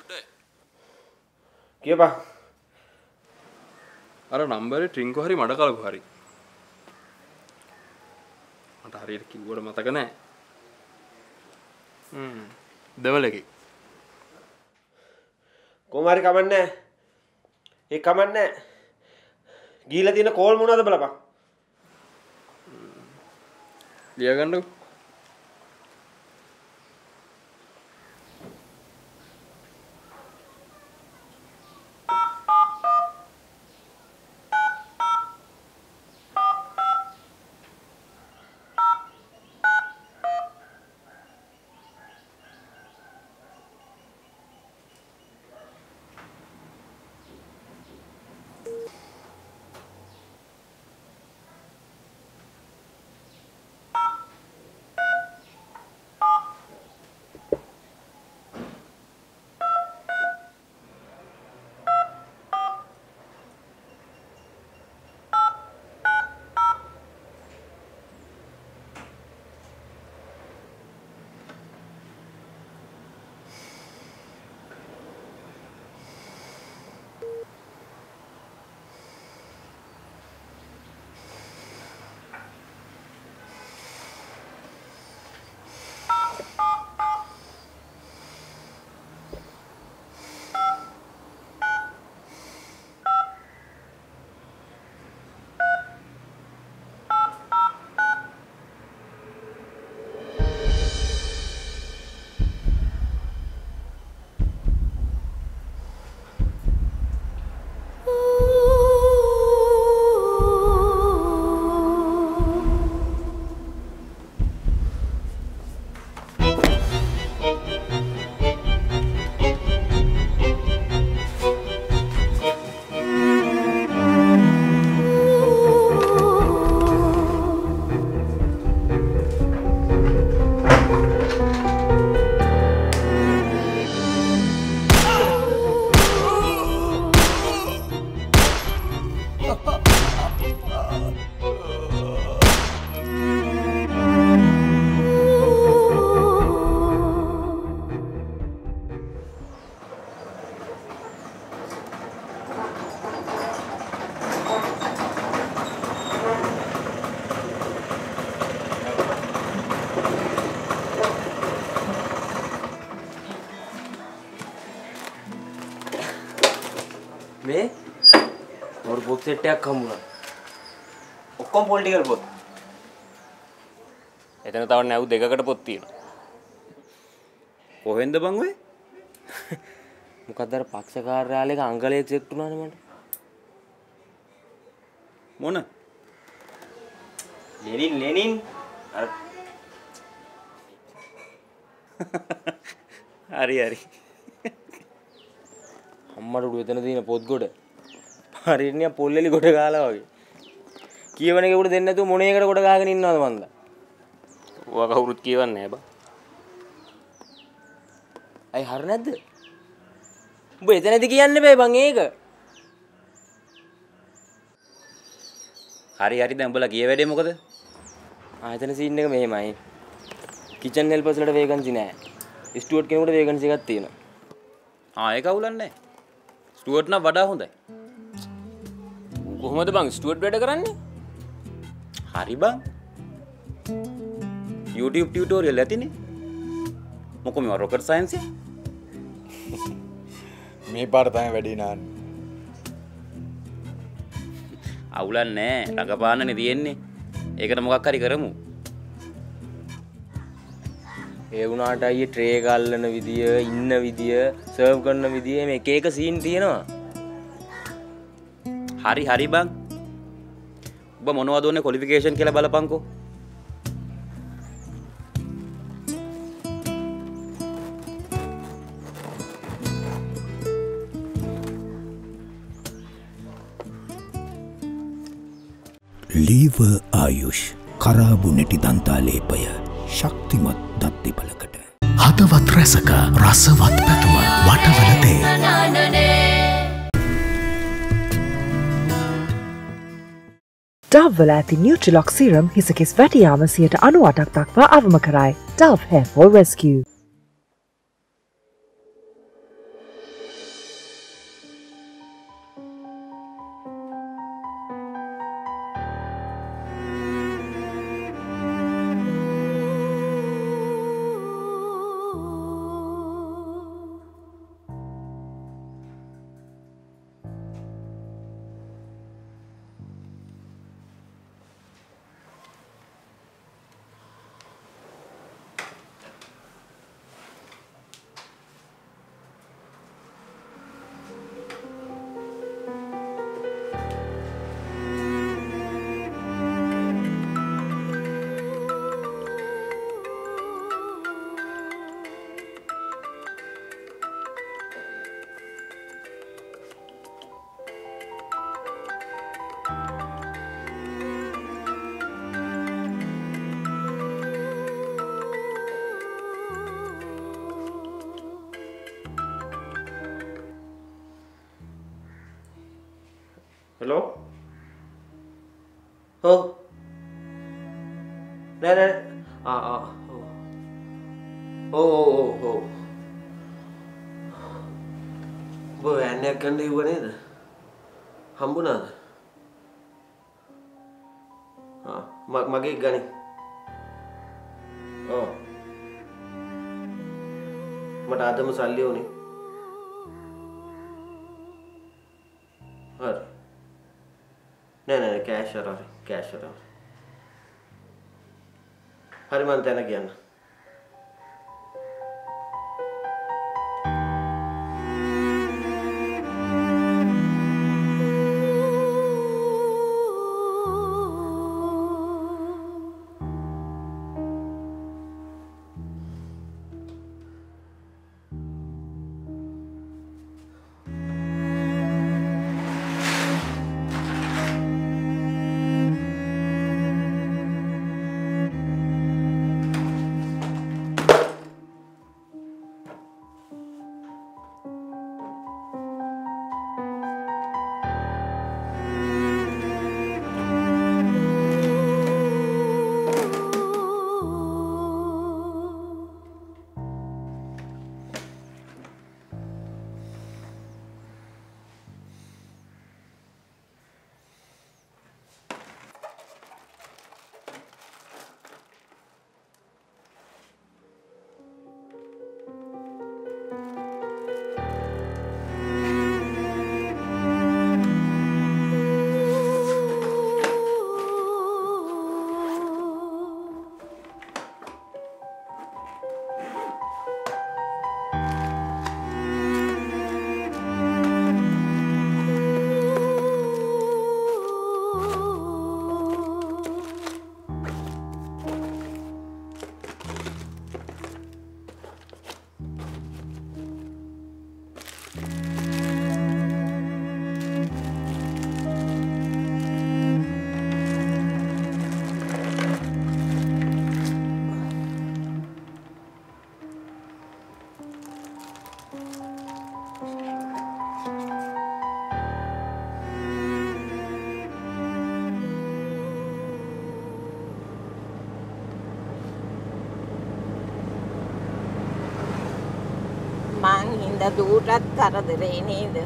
කියපන්. අර නම්බරේ ට්‍රින්කෝ හරි මඩ කලකෝ හරි. මට හරියට කිව්වට මතක නැහැ. දෙවලකේ. කොහොම හරි කමන්නේ. ඒ කමන්නේ. ගිහිලා තියෙන කෝල් මොනවද බලපන්. ලියගන්නකො. මේ මොර බොක්ස් සෙට් එකක් හම්බුණා. ඔක්කොම පොලිටිකල් පොත්. එතන තව නැව් දෙකකට පොත් තියෙනවා. කොහෙන්ද බං ඔය? මොකක්ද අර පක්ෂ කාර්යාලයක අංගලයේ චෙක් වුණානේ මට. මොන? ලෙනින් අර හරි. අම්මට උඩ එතන තියෙන පොත් ගොඩ. හරියන්නේ පොල්ලෙලි ගොඩ ගාලා වගේ. කියවන එක උඩ දෙන්නේ නැතුව මොන එකකට ගොඩ ගහගෙන ඉන්නවද මන්ද? ඔවා කවුරුත් කියවන්නේ නැහැ බං. අය හර නැද්ද? උඹ එතනදී කියන්න බෑ බං ඒක. හරි දැන් උඹලා ගිය වැඩේ මොකද? එතන සීන් එක මෙහෙමයි. කිචන් හෙල්පර්ස්ලට වේකන්සි නැහැ. ස්ටුවර්ට් කෙනෙකුට වේකන්සි එකක් තියෙනවා. ඒක අවුලන්නේ නැහැ. ස්ටුවර්ට් නම් වඩා හොඳයි. කොහොමද බං ස්ටුවර්ට් වැඩ කරන්නේ? හරි බං. YouTube ටියුටෝරියල් ඇතිනේ. මොකෝ මේ රොකට් සයන්ස් එක? මේ පාර තමයි වැඩි නාන්නේ. අවුලන්නේ නැහැ. ළඟපාන්නනේ තියෙන්නේ. ඒකට මොකක් හරි කරමු. ඒ වුණාට අයියේ ට්‍රේ ගල්ලන විදිය, ඉන්න විදිය, සර්ව් කරන විදිය මේ එක එක සීන් තියෙනවා. හරි බං. ඔබ මොනවද ඕනේ ක්වොලිෆිකේෂන් කියලා බලපන්කෝ. ලීව ආයුෂ් කරාබු නැටි දන්තාලේපය ශක්තිමත් දත් දෙපළකට හදවත් රැසක රසවත් පැතුම වටවලතේ Dove වල ඇති Nutrilock serum හිසකෙස් වැටියාම 98% දක්වා අවම කරයි. Dove Hair Fall Rescue Hello? Oh. Nè. Oh. Bố anh nè cần đi qua nè. Hambunada. Mage gani. Oh. Mata adama salli hone. Har. Nè cash ara. Hari man tena gyan. මං හින්දා දුටත් කරදරේ නේද?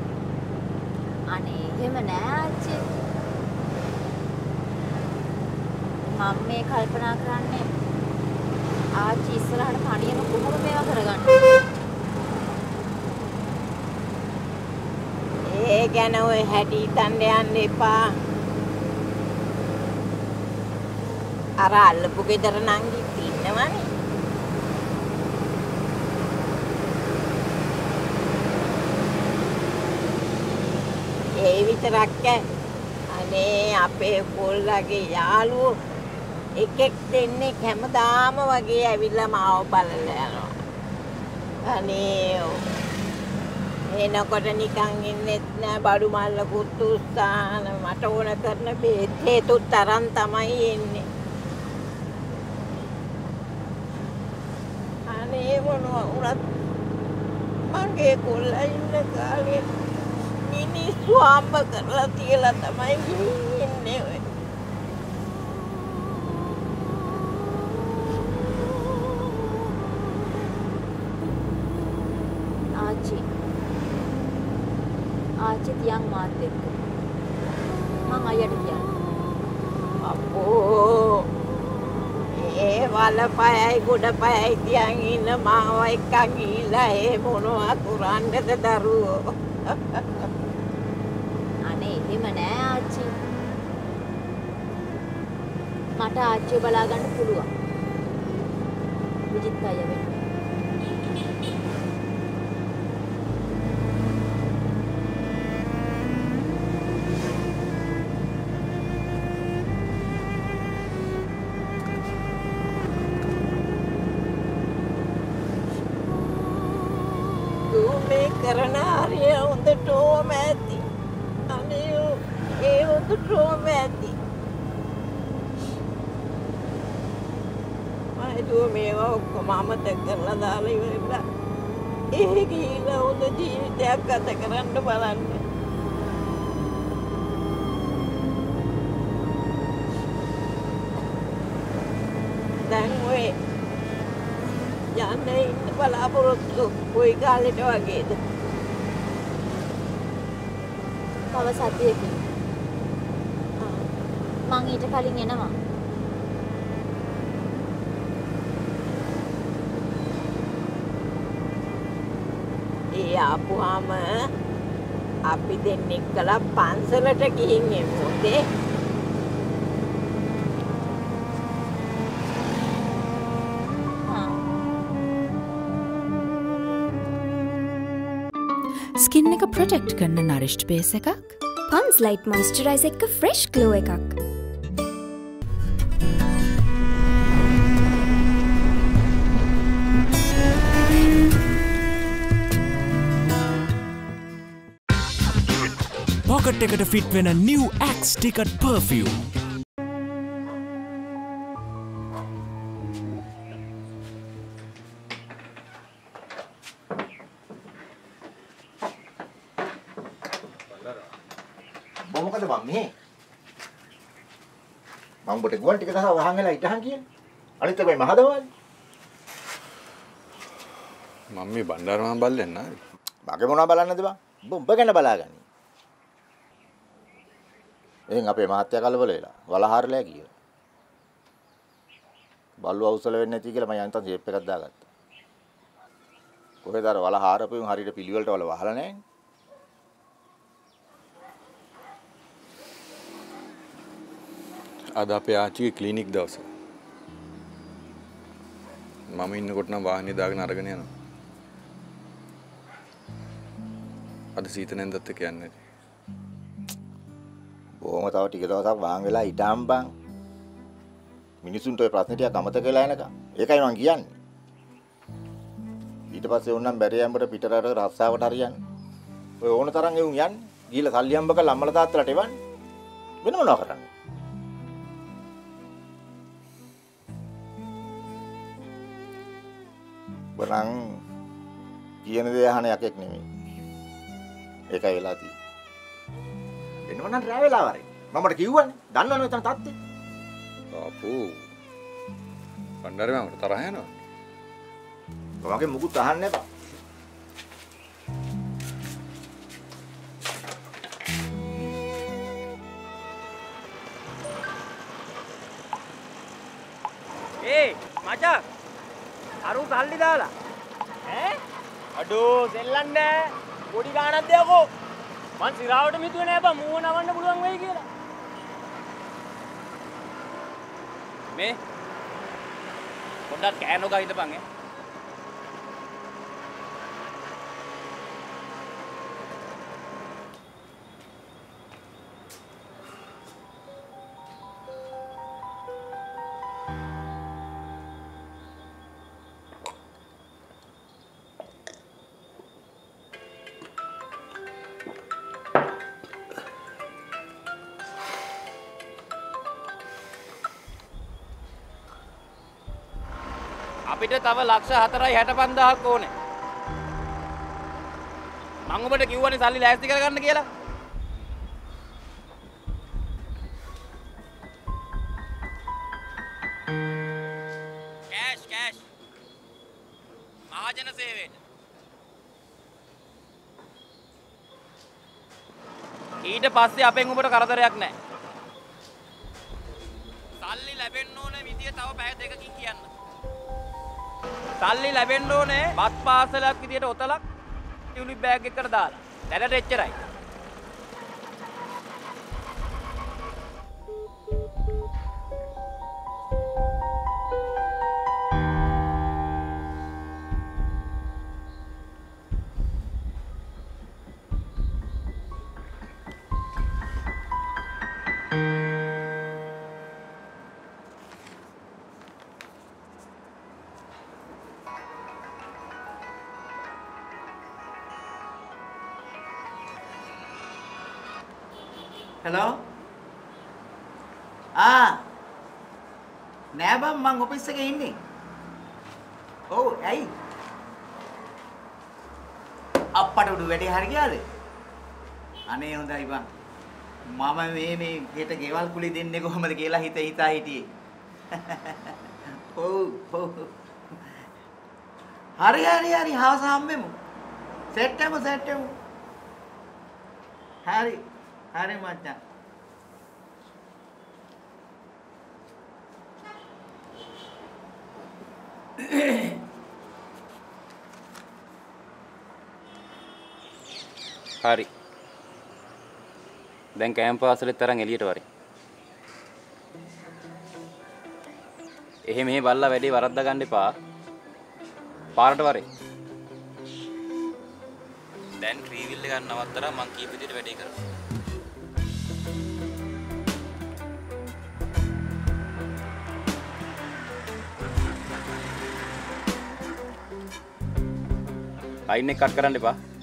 අනේ එහෙම නෑ ආච්චි. මම මේ කල්පනා කරන්නේ ආච්චි ඉස්සරහට තනියම කොහොම මේවා කරගන්නේ? ඒ ගැන ඔය හැටි හිතන්න යන්න එපා. අර අල්ලපු ගෙදර නංගිත් ඉන්නවනේ. ඒ විතරක් අනේ අපේ පොල්ලගේ යාළුවෝ එකෙක් දෙන්නේ හැමදාම වගේ ඇවිල්ලා මාව බලලා යනවා. අනේ එනකොට නිකන් ඉන්නෙත් නෑ බඩු මල්ලකුත් උස්සාන මට ඕන කරන බේත් හේතුත් තරම් තමයි එන්නේ. අනේ මොනවා උනත් මගේ කොල්ලා ඉන්න කාලේ මිනිස්සු අම්බ කරලා තියලා තමයි ඉන්නේ ඔය. ආච්චි තියන් මාත් එක්ක මං අයියට කියන්න. අපෝ ඒ වලපයයි ගොඩපයයි තියන් ඉන්න මාව එක්ක ගිහිල්ලා ඒ මොනවා කරන්නද දරුවෝ? අනේ එහෙම නෑ ආච්චි. මට ආච්චිව බලා ගන්න පුළුවන්. විජිත් අයියා වෙන්න. කරන හරිය හොඳටම ඇති. අනේ ඒ හොඳටම ඇති. මම මේවා ඔක්කොම අමතක කරලා දාලා ඉවරලා ඒ ගිහිල්ලා හොඳ ජීවිතයක් ගත කරන්න බලන්න. දැන් ඔය යන්නේ ඉන්න බලාපොරොත්තු කොයි කාලෙට වගේද? තව සතියකින්. මං ඊට කලින් එනවා. ඒ ආපුවාම අපි දෙන්නෙක් කලා පන්සලට ගිහින් එමු. ස්කින් එක ප්‍රොටෙක්ට් කරන නරිෂ්ඩ් බේස් එකක්, පන්ස් ලයිට් මොයිස්චරයිසර් එක ෆ්‍රෙෂ් ග්ලෝ එකක්. පොකට් එකට ෆිට වෙන new Axe Ticket perfume. මොකද මම මේ මම ඔබට ගුවන් ටික දහව වහන් වෙලා ඉතහන් කියන්නේ අනිත් එකයි මහදවල් මම මේ බණ්ඩාරමහන් බල්ලෙන් නාවි මගේ මොනවා බලන්නද බං උඹ ගැන බලාගනි එහෙන් අපේ මහත්තයා කලබල වෙලා වලහාරලා ගියා බල්ලු අවසල වෙන්නේ නැති කියලා මම යන්තම් ජේප් එකක් දාගත්තා කොහෙද අර වලහාරපුවම හරියට පිළිවෙලට වල වහලා නැහැ අද අපේ ආච්චිගේ ක්ලිනික් දවස. මම ඉන්නකොට නම් වාහනේ දාගෙන අරගෙන යනවා. අද සීතනෙන්දත් එක්ක යන්නේ. බොහොම තව ටික දවසක් වාහන් වෙලා ඉඩම් බං. මිනිසුන්ට ඔය ප්‍රශ්න ටික අමතක වෙලා යනකම්. ඒකයි මං කියන්නේ. ඊට පස්සේ ඕනනම් බැරි යම්බට පිටරට රස්සාවට හරියන්නේ. ඔය ඕන තරම් එවුන් යන්නේ. ගිහලා සල්ලි හම්බ කරලා අම්මලා තාත්තලාට එවන්නේ. වෙන මොනවා කරන්නේ? බරං කියන දේ අහන යකෙක් නෙමෙයි. ඒකයි වෙලා තියෙන්නේ. වෙනවනම් රෑ වෙලා වරේ. මමට කිව්වනේ. දන්නවනේ එතන තාත්තේ. අපෝ. බණ්ඩාරේ මමට තරහ යනවා. ඔයාගේ මුකුත් අහන්න එපා. ඒ මචං අරු සල්ලි දාලා ඈ අඩෝ සෙල්ලන්නේ පොඩි ගාණක් දෙයකෝ මං සිරාවට මිතුවේ නෑ බං මූව නවන්න පුළුවන් වෙයි කියලා මේ පොඩ්ඩක් කෑනෝ ගා හිටපන් ඈ අපිට තව ලක්ෂ 4.65ක් ඕනේ. මම ඔබට කිව්වනේ සල්ලි ලෑස්ති කරගන්න කියලා. කෑෂ්. මහජන සේවයට. ඊට පස්සේ අපෙන් ඔබට කරදරයක් නැහැ. සල්ලි ලැබෙන්න ඕනේ විදිය තව පැය දෙකකින් කියන්න. සල්ලි ලැබෙන්න ඕනේ බත් පාසලක් විදියට ඔතලක් ටියුලිප් බෑග් එකකට දාලා. දැනට එච්චරයි. Hello? නෑ බං මං ඔෆිස් එකේ ඉන්නේ. ඔව් ඇයි? අප්පට උඩු වැඩේ හරි ගියාද? අනේ හොඳයි බං. මම මේ හෙට ගෙවල් කුලි දෙන්නේ කොහමද කියලා හිතා හිටියේ. ඔව්. හරි හවස හම්බෙමු. සෙට් වෙමු. හරි මචං. හරි. දැන් කැම්පස් තරම් එළියට වරේ. එහෙ මෙහෙ බල්ලා වැඩේ වරද්දා ගන්න එපා. පාරට වරේ. දැන් ට්‍රීවිල් එක නවත්තලා මං කීප විදිහට වැඩේ කරනවා. ලයින් එක කට් කරන්න එපා.